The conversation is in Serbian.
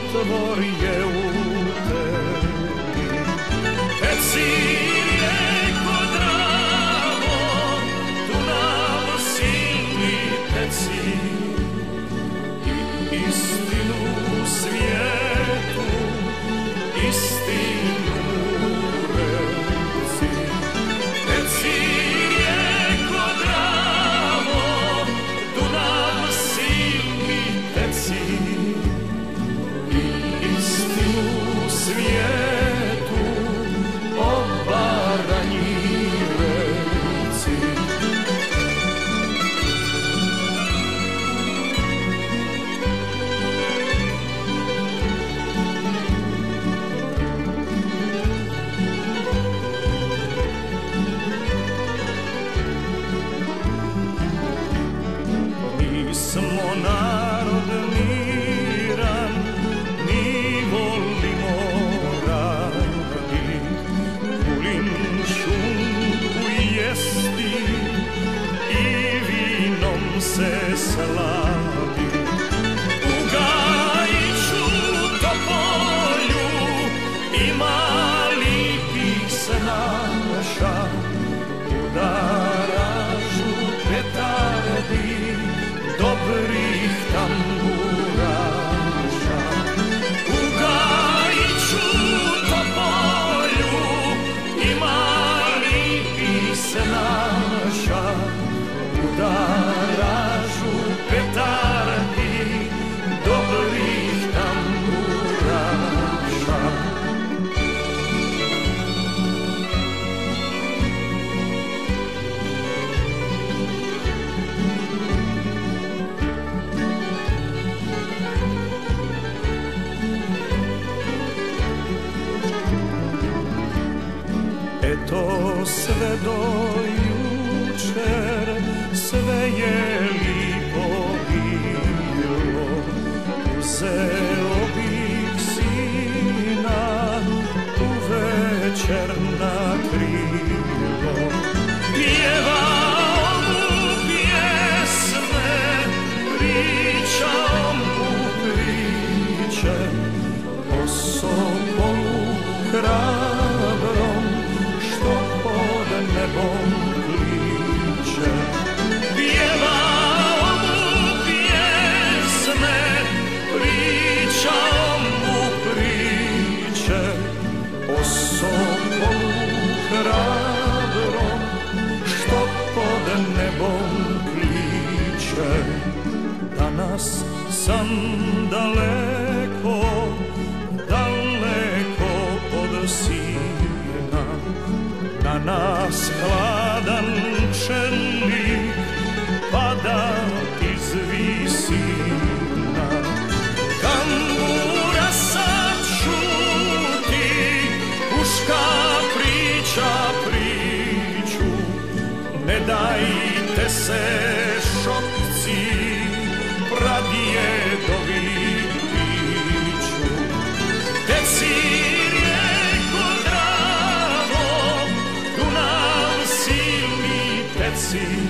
otvor je u tebi. Teci rijeko Dravo, Dunav silni teci, i istinu svijetu, istinu reci. Teci rijeko Dravo, Dunav silni teci, i istinu svijetu o Baranji reci. Mi smo narod miran, mi volimo radit, kulim šunku jesti i vinom se slavit. U Gajiću Topolju ima lipih snaša, u Daražu petardi dobrih tamburaša. U Gajiću Topolju ima lipih snaša, u Daražu petardi dobrih tamburaša. Eto sve do jučer, sve je lipo bilo, uzeo bih sina uvečer na krilo. Pjevao mu pjesme, pričao mu priče o sokolu hrabrom što pod nebom kliče. Pjevao mu pjesme, pričao mu priče o sokolu hrabrom što pod nebom kliče. Danas sam daleko, daleko od sina, na nas hladan čelik pada iz visina. Tambura sad šuti, puška priča priču, ne dajte se šokci, pradjedovi piću. Teci rijeko Dravo, Dunav silni teci,